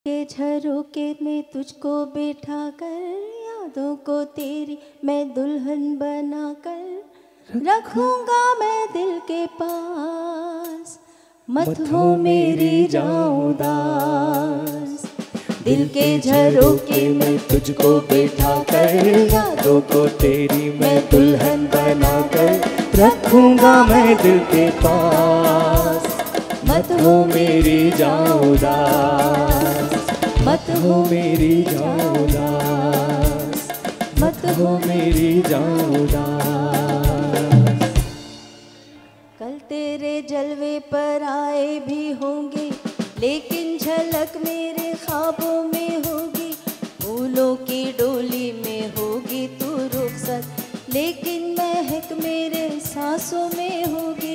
के झरोके में तुझको बिठा कर यादों को तेरी मैं दुल्हन बना कर रखूंगा मैं दिल के पास। मत हो मेरी जाऊं उदास। दिल के झरोके में तुझको बिठा कर यादों को तेरी मैं दुल्हन बना कर रखूंगा मैं दिल के पास। मत हो मेरी जाऊं उदास। मत हो मेरी जाऊं उदास। मत हो मेरी जाऊं उदास। कल तेरे जलवे पर आए भी होंगे लेकिन झलक मेरे ख्वाबों में होगी। फूलों की डोली में होगी तू रुखसत लेकिन महक मेरे सांसों में होगी।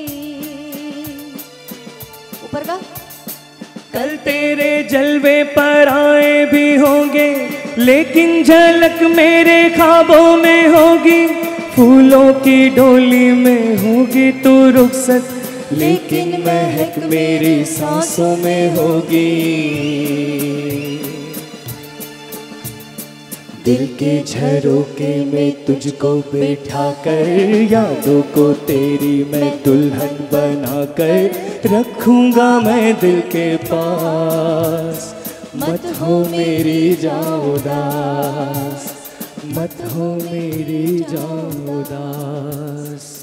ऊपर का कल तेरे जलवे पर आए भी होंगे लेकिन झलक मेरे ख्वाबों में होगी। फूलों की डोली में होगी तू रुखसत लेकिन महक मेरी सांसों में होगी। दिल के झरोके में तुझको बिठा कर यादों को तेरी मैं दुल्हन बना कर रखूंगा मैं दिल के पास। मत हो मेरी जाऊं उदास। मत हो मेरी जाऊं उदास।